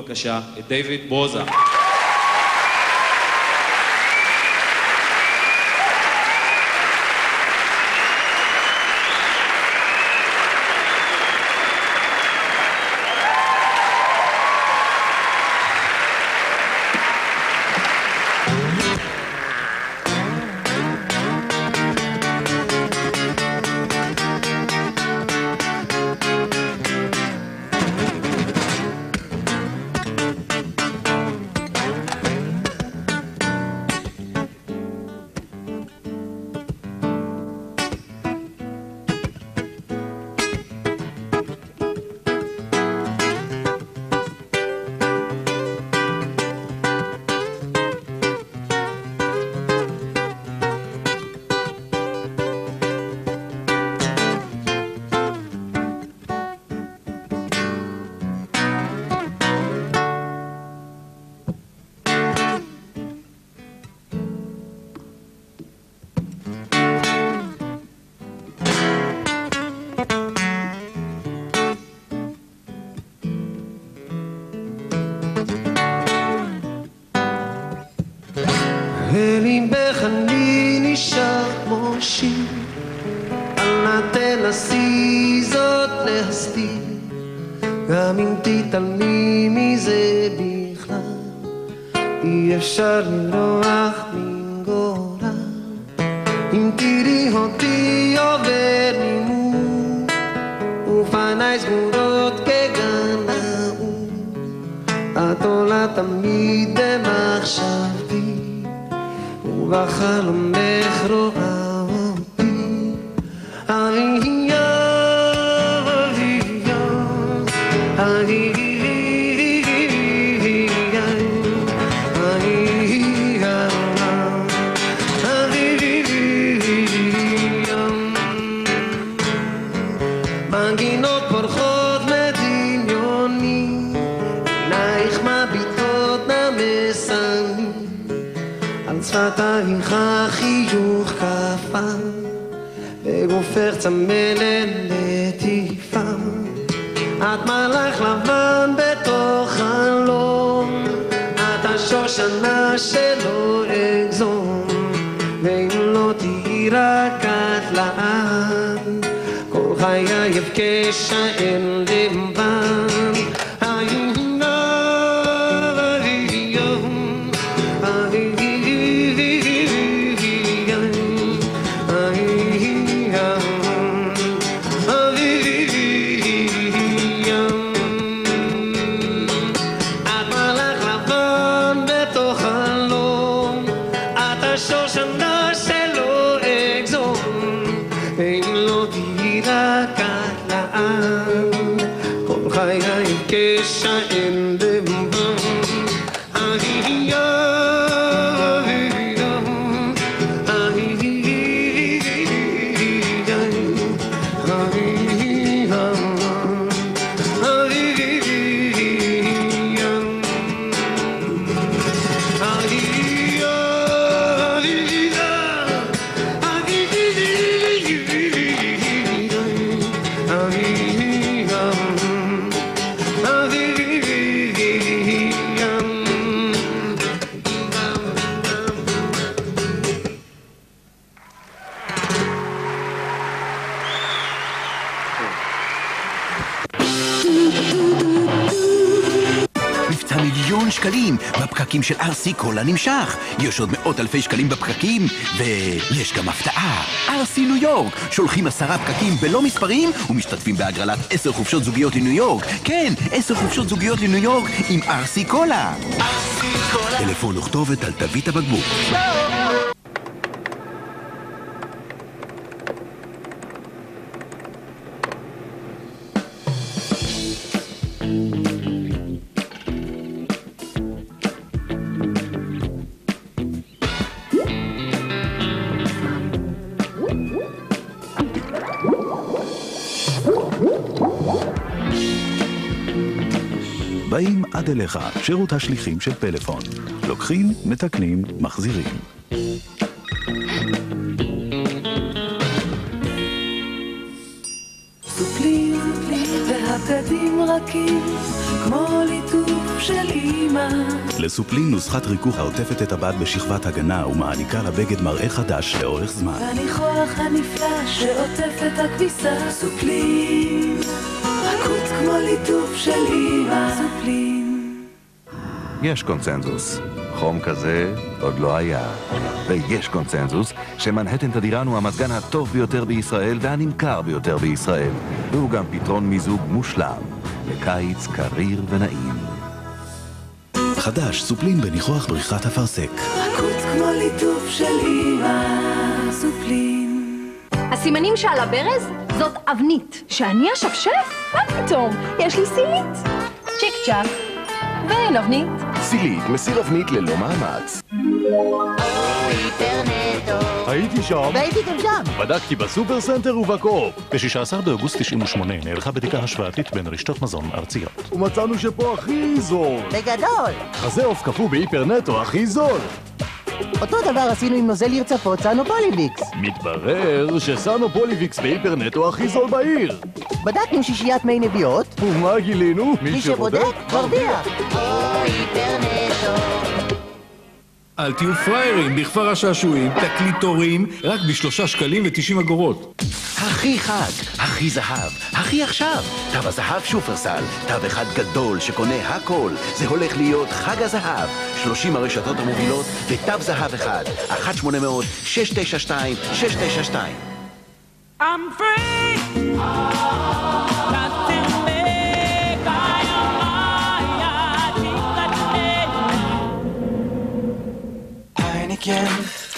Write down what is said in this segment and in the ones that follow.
בבקשה את דיוויד ברוזה. וליבך אני נשאר כמו שיר, אל תנסי זאת להסתיר, גם אם תתעלמי מזה בכלל, אי אפשר לברוח מן גורל. אם תראי אותי עובר ממול, ופניי סגורות כגן נעול, את עולה תמיד במחשבתי, ובחלומך רואה אותי. אביה, אביה, מנגינות פורחות מדמיוני, עינייך מביטות נמסני, על שפתייך חיוך כפה, בגופך צמלת לטיפה. את מלאך לבן בתוך חלום, את השושנה שלא אגזום, ואם לא תהי רק את לעד, כל חיי אבכה שאין לבן. שקלים בפקקים של RC קולה נמשך. יש עוד מאות אלפי שקלים בפקקים, ויש גם הפתעה. RC ניו יורק שולחים 10 פקקים בלא מספרים ומשתתפים בהגרלת 10 חופשות זוגיות לניו יורק. כן, 10 חופשות זוגיות לניו יורק עם RC קולה. טלפון וכתובת על תווית הבקבוק. באים עד אליך, שירות השליחים של פלאפון. לוקחים, מתקנים, מחזירים. סופלי והבגדים רכים, כמו ליטוף של אמא. לסופלין נוסחת ריכוך העוטפת את הבד בשכבת הגנה ומעניקה לבגד מראה חדש לאורך זמן. הניחוח הנפלא שעוטף את הכביסה. סופלין, רכות כמו ליטוף של אמא. סופלין. יש קונצנזוס. חום כזה עוד לא היה. ויש קונצנזוס שמנהטן תדירן הוא המזגן הטוב ביותר בישראל והנמכר ביותר בישראל. והוא גם פתרון מיזוג מושלם לקיץ קריר ונעים. חדש, סופלין בניחוח בריחת אפרסק. רכות כמו ליטוף של אמא. סופלין. הסימנים שעל הברז זאת אבנית. שאני השפשף? מה פתאום? יש לי סילית. צ'יק צ'ק. ואין אבנית. סילית מסיר אבנית ללא מאמץ. הייתי שם. והייתי גם שם. בדקתי בסופר סנטר ובקו. ב-16 באוגוסט 98 נערכה בדיקה השוואתית בין רשתות מזון ארציות. ומצאנו שפה הכי זול. בגדול. חזה עוף קפוא בהיפרנטו הכי זול. אותו דבר עשינו עם נוזל לרצפות סנו פוליביקס. מתברר שסנו פוליביקס בהיפרנטו הכי זול בעיר. בדקנו שישיית מי נביעות. ומה גילינו? מי שבודק, מרוויח. אל תהיו פריירים, בכפר השעשועים, תקליטורים, רק ב3 שקלים ו90 אגורות. הכי חג, הכי זהב, הכי עכשיו. תו הזהב שופרסל, תו אחד גדול שקונה הכל. זה הולך להיות חג הזהב. 30 הרשתות המובילות ותו זהב אחד. 1-800-692-692. I'm free. Heineken,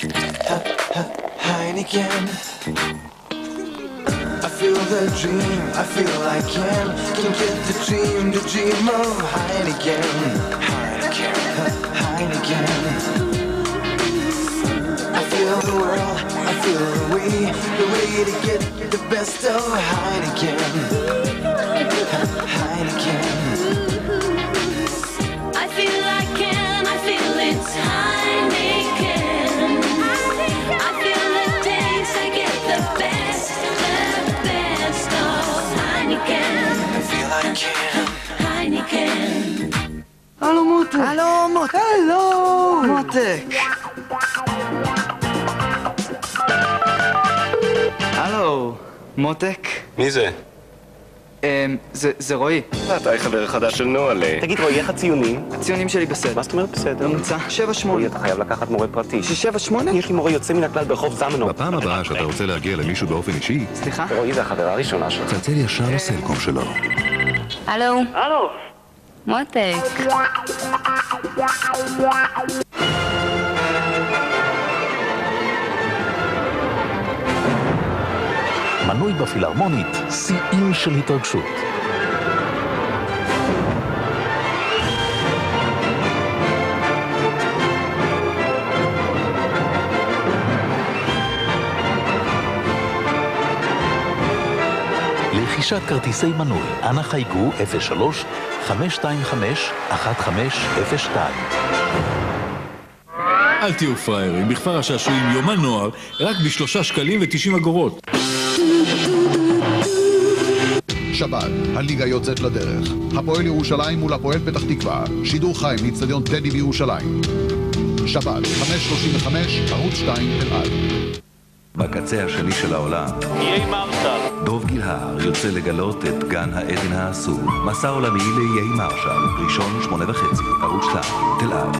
Heineken. I feel the dream, I feel I can get the dream of Heineken, Heineken, Heineken. I feel the world, I feel the way to get the best of Heineken, Heineken. I feel I can, I feel it's Heineken. I feel the taste, I get the best of Heineken. I feel I can. Heineken. הלו מותק. הלו מותק. הלו מותק. הלו, מותק. מי זה? זה רועי. אתה חבר חדש של נועלה. תגיד רועי, איך הציונים? הציונים שלי בסדר. מה זאת אומרת בסדר? ממוצע 7-8. רועי, אתה חייב לקחת מורה פרטי. 7-8? יש לי מורה יוצא מן הכלל ברחוב זמנו. בפעם הבאה שאתה רוצה להגיע למישהו באופן אישי, סליחה? רועי זה החברה הראשונה שלך. צלצל ישר לסלקום שלו. הלו. הלו. מותק. מנוי בפילהרמונית, שיאים של התרגשות. לרכישת כרטיסי מנוי, אנא חייגו 03-525-1502. אל תהיו פריירים, בכפר השעשועים יומן נוער, רק ב3 שקלים ו90 אגורות. שבת, הליגה יוצאת לדרך. הפועל ירושלים מול הפועל פתח תקווה. שידור חי מאצטדיון טדי בירושלים. שבת, 5:35, ערוץ 2 אלעד. בקצה השני של העולם, איי מרשל. דוב גילהר יוצא לגלות את גן העדן האסור. מסע עולמי לאיי מרשל, ראשון 8:30, ערוץ 2, תל אביב.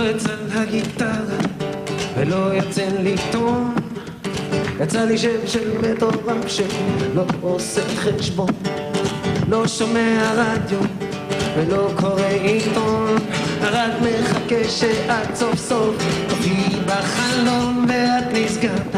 לוחץ על הגיטרה ולא יוצא לי טון. יצא לי שם של מטורף שלא עושה חשבון, לא שומע רדיו ולא קורא עיתון, רק מחכה שאת סוף סוף תופיעי בחלום ואת נסגרת.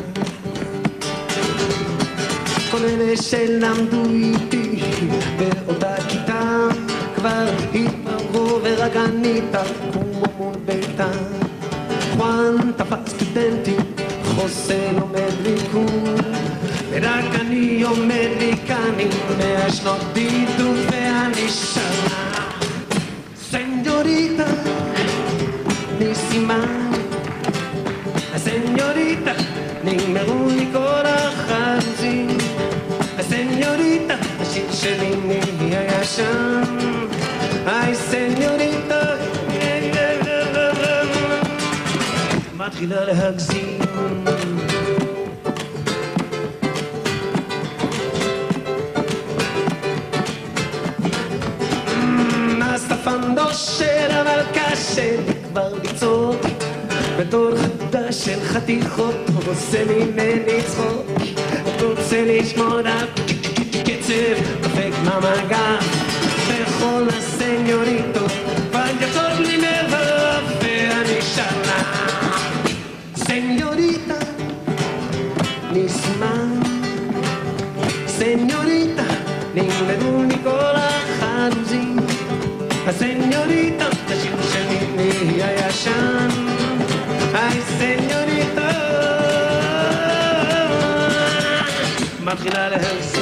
כל אלה שלמדו איתי באותה כיתה כבר התפרעו ורק אני תקום מול ביתם. חואן תפס סטודנטים, חוסן עומד לי קום, ורק אני עומד לי כאן עם 100 שנות בידוד ואני שרה. סניוריטה, ניסימן, הסניוריטה, נגמרו לי כל החרוזים. הסניוריטה, השיר שלי נהיה ישן. היי סניוריטה, מתחילה להגזים. הסטפנדו של המלכה שלי כבר לצעוק בתור חדה של חתיכות, עושה ממני צחוק, רוצה לשמור על קצב דופק מהמגע בכל הסניוריטות כבר יצאות לי מבב ואני שנה. סניוריטה, ניסימן, סניוריטה, נלמדו לי כל החרוזים. הסניוריטה, השיר שלי נהיה ישן. היי סניוריטה, מתחילה להגזים.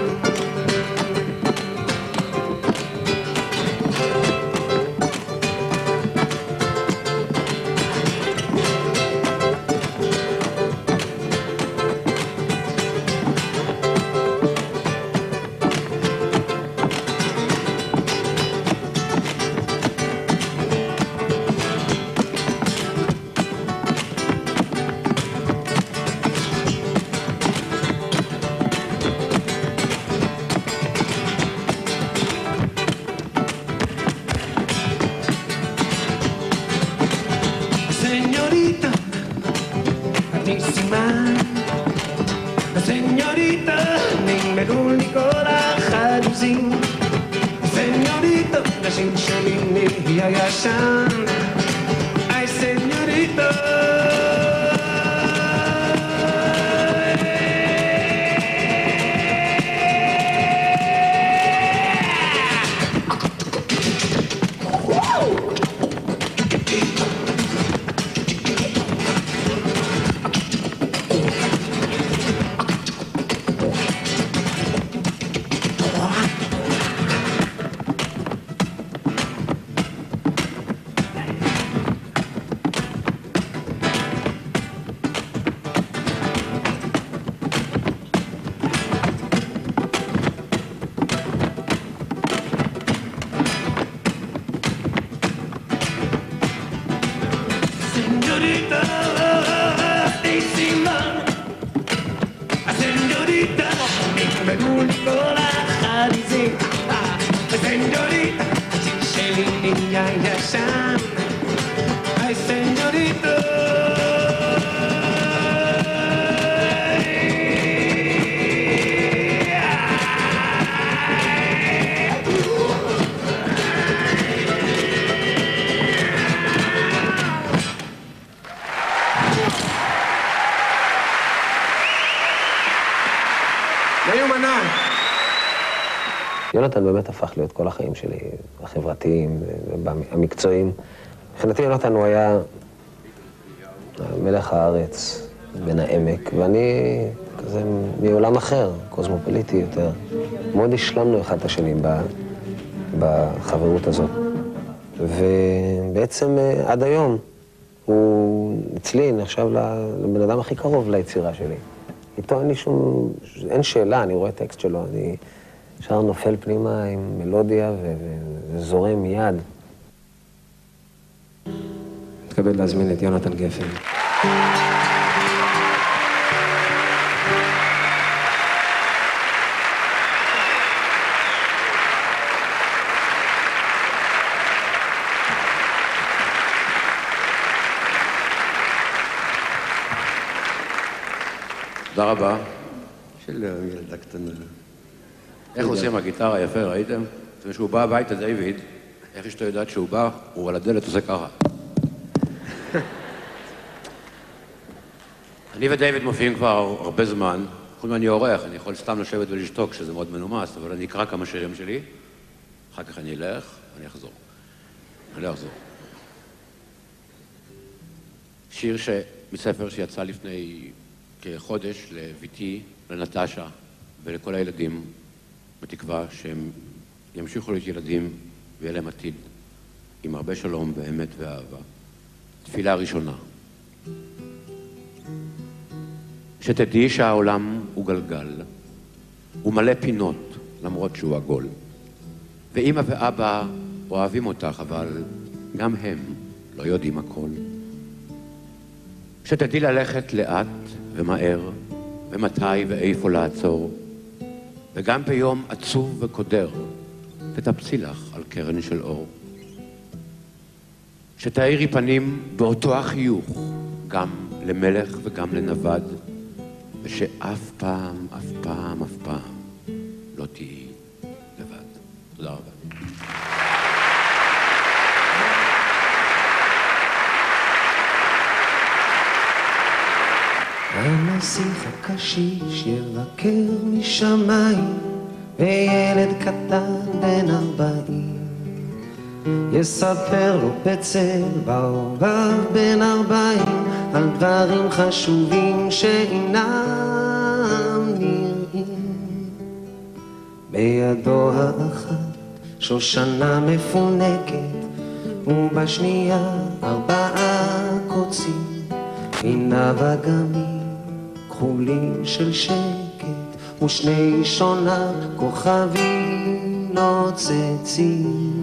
יונתן באמת הפך להיות כל החיים שלי, החברתיים, המקצועיים. מבחינתי יונתן הוא היה מלך הארץ, בן העמק, ואני כזה מעולם אחר, קוסמופוליטי יותר. מאוד השלמנו אחד את השני בחברות הזאת. ובעצם עד היום הוא אצלי נחשב לבן אדם הכי קרוב ליצירה שלי. איתו אין שאלה, אני רואה טקסט שלו, אני ישר נופל פנימה עם מלודיה וזורם מיד. מתכבד להזמין את יונתן גפן. תודה רבה. של ילדה קטנה. איך עושים הגיטרה יפה, ראיתם? כשהוא בא הביתה, דיוויד, איך אשתו יודעת שהוא בא, הוא על הדלת עושה ככה. אני ודיוויד מופיעים כבר הרבה זמן. חוץ אני עורך, אני יכול סתם לשבת ולשתוק, שזה מאוד מנומס, אבל אני אקרא כמה שירים שלי, אחר כך אני אלך, ואני אחזור. אני לא אחזור. שיר מספר שיצא לפני כחודש לביתי, לנטשה ולכל הילדים, בתקווה שהם ימשיכו להיות ילדים ויהיה להם עתיד, עם הרבה שלום ואמת ואהבה. תפילה ראשונה. שתדעי שהעולם הוא גלגל, הוא מלא פינות למרות שהוא עגול. ואמא ואבא אוהבים אותך, אבל גם הם לא יודעים הכל. שתדעי ללכת לאט ומהר, ומתי ואיפה לעצור, וגם ביום עצוב וקודר, תטפסי לך על קרן של אור. שתאירי פנים באותו החיוך, גם למלך וגם לנבד, ושאף פעם, אף פעם, אף פעם לא תהיי לבד. תודה רבה. הנסיך הקשיש יבקר משמיים, וילד קטן בן 40 יספר לו בצל בעורב בן 40 על דברים חשובים שאינם נראים. בידו האחת שושנה מפונקת, ובשנייה 4 קוצים, עיניו אגמים כחולים של שקט, ושני שוניו כוכבים נוצצים.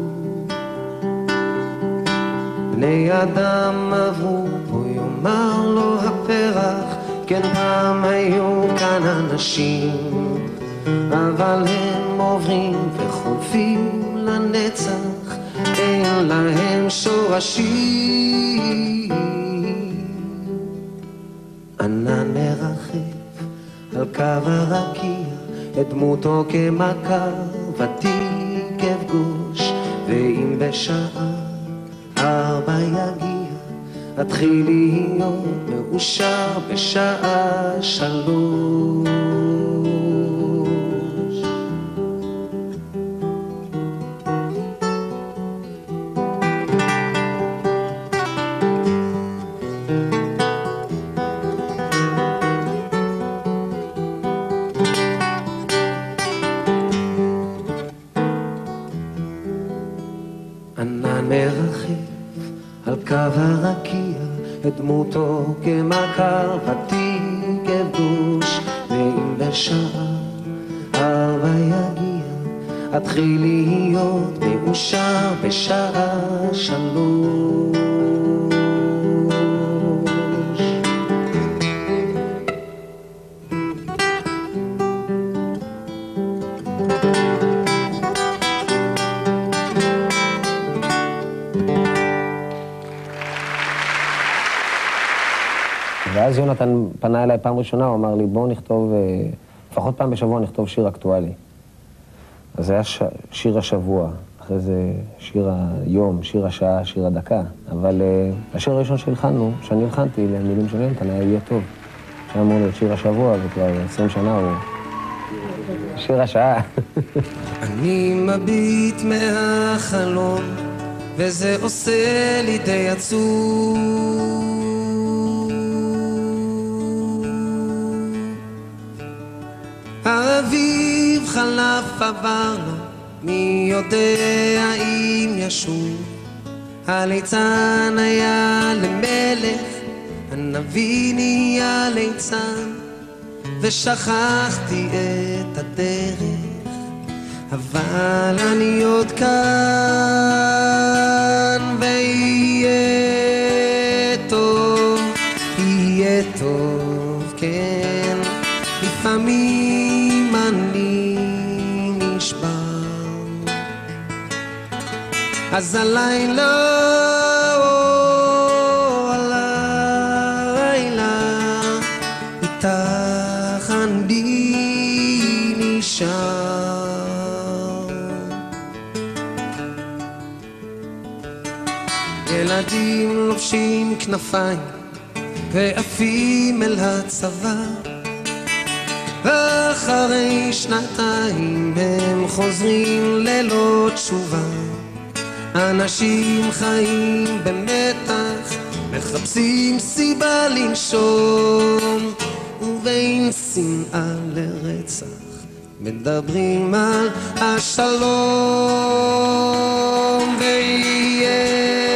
בני אדם עברו פה, יאמר לו הפרח, כן פעם היו כאן אנשים, אבל הם עוברים וחולפים לנצח, אין להם שורשים. ענן מרחף על קו הרקיע, את דמותו כמכר ותיק אפגוש, ואם בשעה 4 יגיע, אתחיל להיות מאושר בשעה 3. ענן מרחף על קו הרקיע, את דמותו כמכר ותיק אפגוש, ואם בשעה 4 יגיע, אתחיל להיות מאושר בשעה 3. ואז יונתן פנה אליי פעם ראשונה, הוא אמר לי, בואו נכתוב, לפחות פעם בשבוע נכתוב שיר אקטואלי. אז זה היה שיר השבוע, אחרי זה שיר היום, שיר השעה, שיר הדקה. אבל השיר הראשון שהלחנו, שאני הלחנתי למילים של יונתן, היה יהיה טוב. שהיה אמור להיות שיר השבוע, וכבר 20 שנה הוא שיר השעה. אני מביט מהחלום, וזה עושה לי די עצוב. האביב חלף עבר לו, מי יודע אם ישוב. הליצן היה למלך, הנביא נהיה ליצן, ושכחתי את הדרך, אבל אני עוד כאן, ויהיה טוב, יהיה טוב, כן. לפעמים אני נשבר, אז הלילה, הלילה איתך איתך אני נשאר. ילדים לובשים כנפיים ועפים אל הצבא, ואחרי שנתיים הם חוזרים ללא תשובה. אנשים חיים במתח, מחפשים סיבה לנשום, ובין שנאה לרצח מדברים על השלום. ויהיה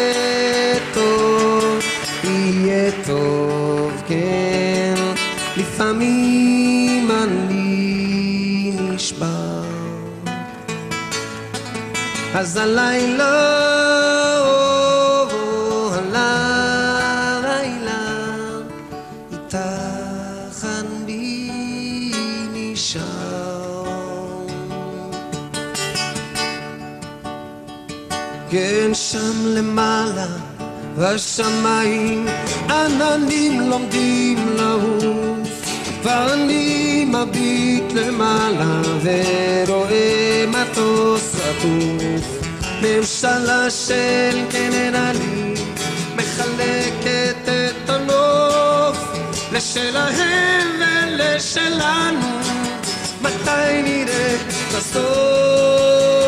טוב, יהיה טוב, כן, לפעמים אני נשבר. אז הלילה, הלילה, איתך אני נשאר. כן, שם למעלה בשמיים עננים לומדים לעוף, ואני מביט למעלה ורואה מטוס עטוף. ממשלה של גנרלים מחלקת את הנוף לשלהם ולשלנו, מתי נראה בסוף?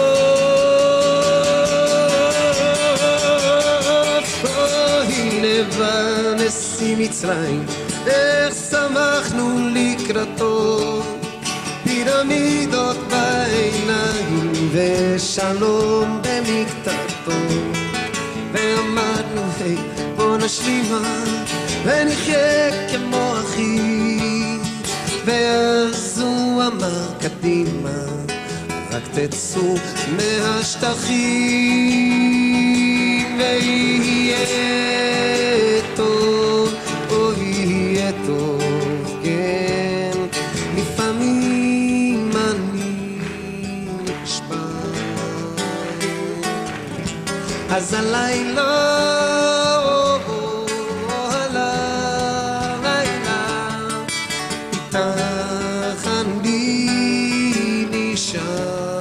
הנה בנשיא מצרים איך שמחנו לקראתו, פירמידות בעיניים ושלום במקטעתו. ואמרנו היי בוא נשלימה ונחיה כמו אחים, ואז הוא אמר קדימה רק תצאו מהשטחים. ויהיה טוב, יהיה טוב, כן, לפעמים אני נשבר. אז הלילה, הלילה, איתך אני נשאר.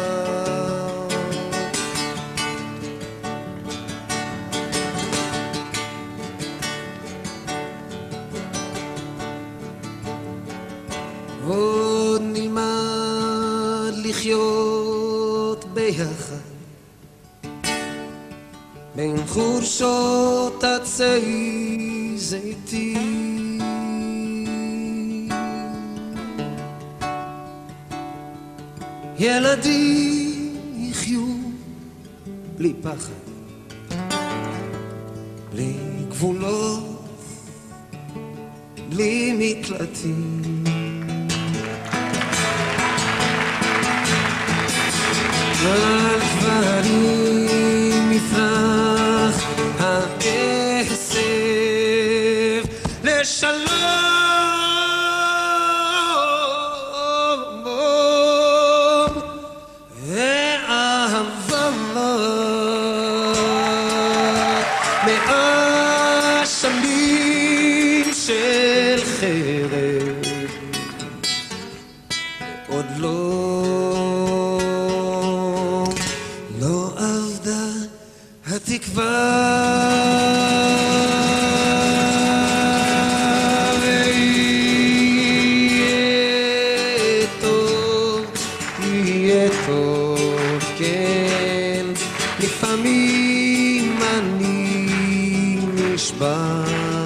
עוד נלמד לחיות ביחד בין חורשות עצי זיתים, ילדים יחיו בלי פחד, בלי גבולות, בלי מקלטים. על גברים יפרח העשב לשלום, ואהבה מאה שנים של חרב עוד לא עבדה התקווה. ויהיה טוב, יהיה טוב, כן, לפעמים אני נשבר.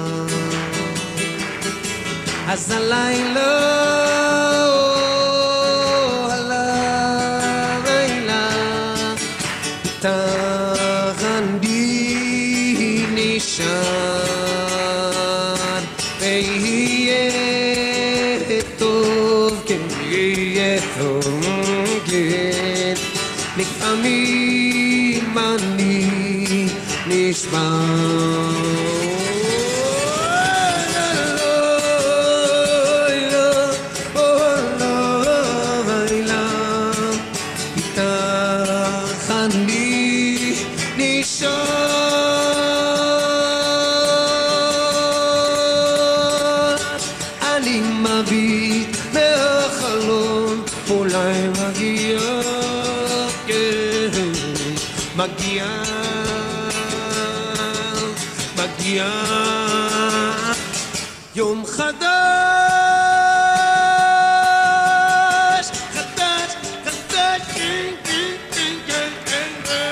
אז הלילה, איתך אני נשאר. ויהיה טוב, כן, יהיה טוב, כן, לפעמים אני נשבר. אני מביט מהחלון, אולי מגיע, כן, מגיע, מגיע יום חדש, חדש, חדש, כן, כן, כן, כן, כן,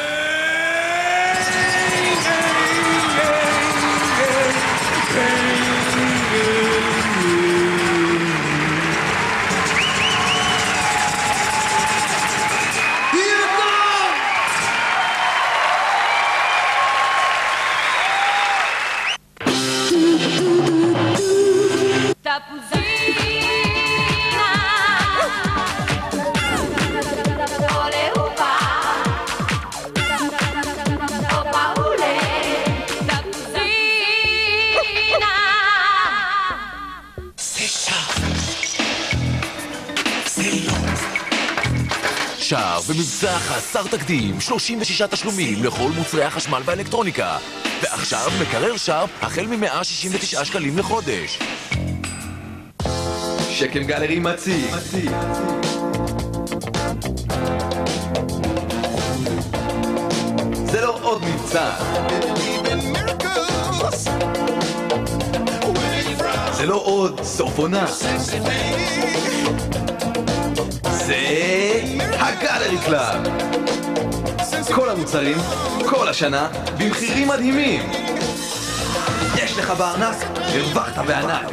שער במבצע חסר תקדים, 36 תשלומים לכל מוצרי החשמל והאלקטרוניקה. ועכשיו מקרר שער החל מ-169 שקלים לחודש. שקם גלרי מציג. זה לא עוד מבצע. זה לא עוד סוף עונה. זה הגלרי קלאב. כל המוצרים, כל השנה, במחירים מדהימים. יש לך בארנק, הרווחת בענק.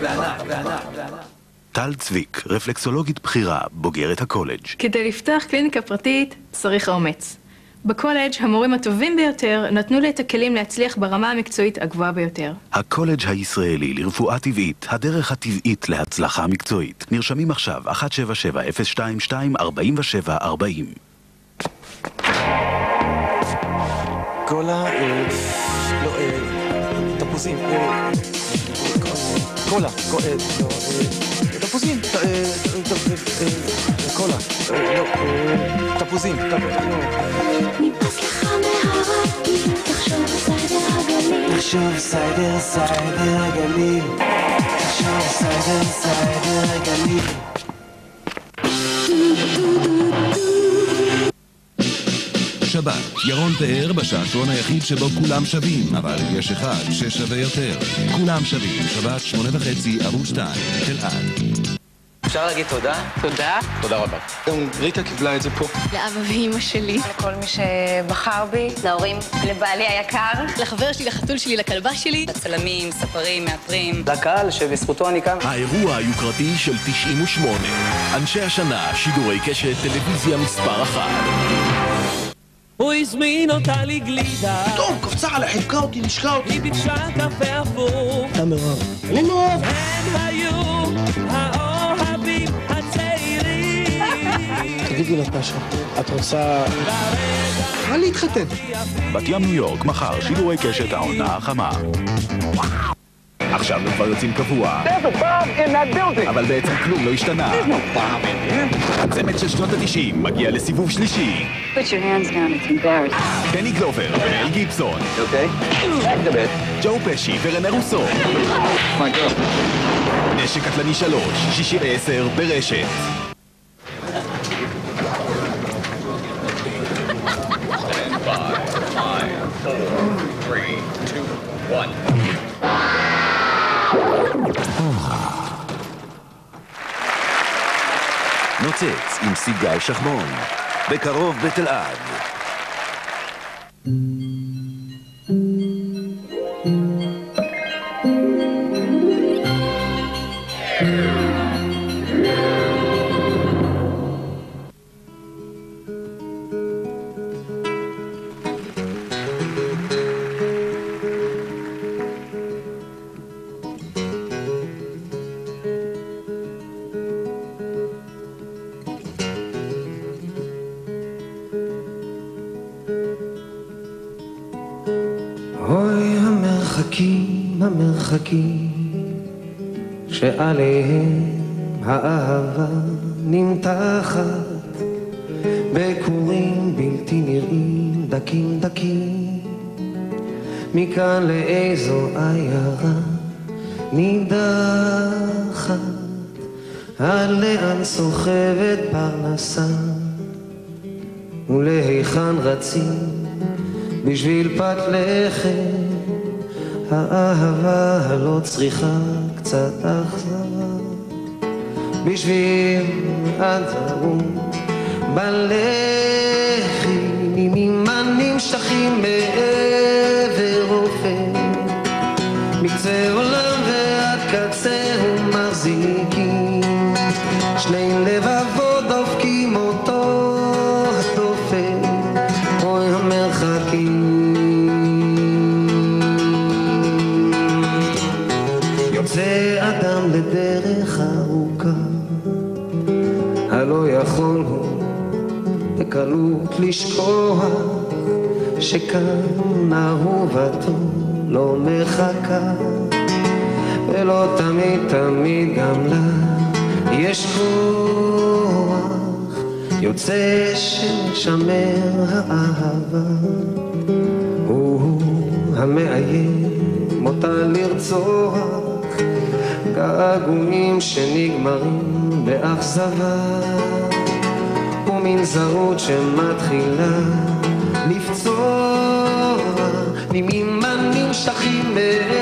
טל צביק, רפלקסולוגית בכירה, בוגרת הקולג'. כדי לפתוח קליניקה פרטית צריך אומץ. בקולג' המורים הטובים ביותר נתנו לי את הכלים להצליח ברמה המקצועית הגבוהה ביותר. הקולג' הישראלי לרפואה טבעית, הדרך הטבעית להצלחה מקצועית. נרשמים עכשיו 177-022-4740. קולה, לא, תפוזים, קולה, תפוזים, קולה, לא, תפוזים, נמאס לך מהרגיל, תחשוב סיידר הגליל. תחשוב סיידר הגליל. תחשוב סיידר הגליל. שבת, ירון תיאר בשעשועון היחיד שבו כולם שווים, אבל יש אחד ששווה יותר. כולם שווים, שבת 8:30, ערוץ 2, תל אביב. אפשר להגיד תודה? תודה. תודה רבה. גם ריטה קיבלה את זה פה. לאבא ואמא שלי. לכל מי שבחר בי. להורים, לבעלי היקר. לחבר שלי, לחתול שלי, לכלבה שלי. לצלמים, ספרים, מאפרים. לקהל שבזכותו אני כאן. האירוע היוקרתי של 98. אנשי השנה, שידורי קשת, טלוויזיה מספר 1. הוא הזמין אותה לגלידה. פתאום קפצה על החבקה אותי, נשקה אותי. היא ביקשה קפה הפוך. אתה מאוהב. אני מאוהב. הם היו האוהבים הצעירים. תגידי נטשה, את רוצה... מה להתחתן? בת ים ניו יורק, מחר, שידורי קשת העונה החמה. עכשיו הם כבר יוצאים קבוע. אבל בעצם כלום לא השתנה. הצמד של שנות ה-90 מגיע לסיבוב שלישי. Put your hands down, it's embarrassing. דני גלובר ואל גיבסון. ג'ו פשי ורנה רוסו. נשק קטלני 3, 6 ו-10 ברשת. נוצץ עם סיגל שחמון, בקרוב בתל אביב. אוי המרחקים שעליהם האהבה נמתחת בקורים בלתי נראים דקים מכאן לאיזו עיירה נידחת עד לאן סוחבת פרנסה ולהיכן רצים בשביל פת לחם. האהבה הלא צריכה קצת אכזבה בשביל אדרום בלחי ממה נמשכים בעבר אופן מקצה עולם ועד קצהו מחזיקים שני לבבות דופקים אותו הדופן אוי המרחקים יוצא אדם לדרך ארוכה הלא יכול הוא בקלות לשכוח שכאן אהובתו לא מחכה ולא תמיד גם לה יש כוח יוצא שמשמר האהבה הוא המאיים אותה לרצוח געגועים שנגמרים באכזבה ומין זרות שמתחילה לפצוע ממה נמשכים